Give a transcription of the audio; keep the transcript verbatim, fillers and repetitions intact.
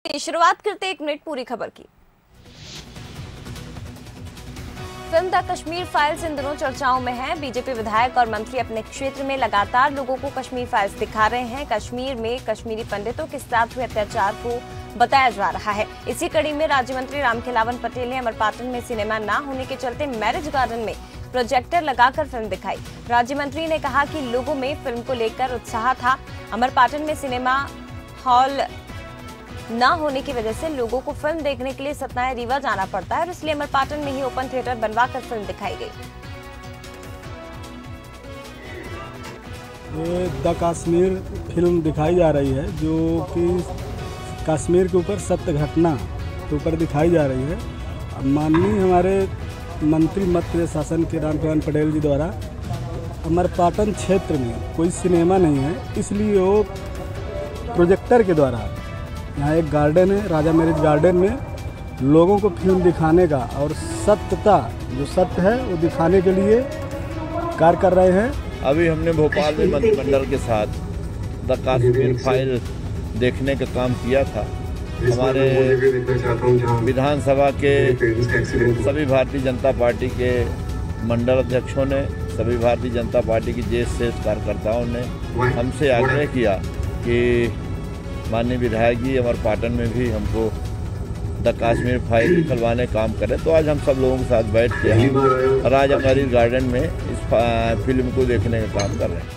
शुरुआत करते एक मिनट पूरी खबर की। फिल्म द कश्मीर फाइल्स इन दिनों चर्चाओं में है। बीजेपी विधायक और मंत्री अपने क्षेत्र में लगातार लोगों को कश्मीर फाइल्स दिखा रहे हैं। कश्मीर में कश्मीरी पंडितों के साथ हुए अत्याचार को बताया जा रहा है। इसी कड़ी में राज्य मंत्री रामखेलावन पटेल ने अमरपाटन में सिनेमा न होने के चलते मैरिज गार्डन में प्रोजेक्टर लगाकर फिल्म दिखाई। राज्य मंत्री ने कहा कि लोगों में फिल्म को लेकर उत्साह था। अमरपाटन में सिनेमा हॉल न होने की वजह से लोगों को फिल्म देखने के लिए सतना या रीवा जाना पड़ता है और इसलिए अमरपाटन में ही ओपन थिएटर बनवाकर फिल्म दिखाई गई। ये द कश्मीर फिल्म दिखाई जा रही है, जो कि कश्मीर के ऊपर सत्य घटना के ऊपर दिखाई जा रही है। माननीय हमारे मंत्री मध्य शासन के रामखेलावन पटेल जी द्वारा अमरपाटन क्षेत्र में कोई सिनेमा नहीं है, इसलिए वो प्रोजेक्टर के द्वारा यहाँ एक गार्डन है, राजा मैरिज गार्डन में लोगों को फिल्म दिखाने का और सत्यता जो सत्य है वो दिखाने के लिए कार्य कर रहे हैं। अभी हमने भोपाल में मंत्रिमंडल के साथ द कश्मीर फाइल देखने का काम किया था। हमारे विधानसभा के सभी भारतीय जनता पार्टी के मंडल अध्यक्षों ने, सभी भारतीय जनता पार्टी की ज्येष्ठ श्रेष्ठ कार्यकर्ताओं ने हमसे आग्रह किया कि माननीय विधायक जी अमरपाटन में भी हमको द कश्मीर फाइल निकलवाने काम करें। तो आज हम सब लोगों के साथ बैठ के हम राजा मैरिज गार्डन में इस फिल्म को देखने का काम कर रहे हैं।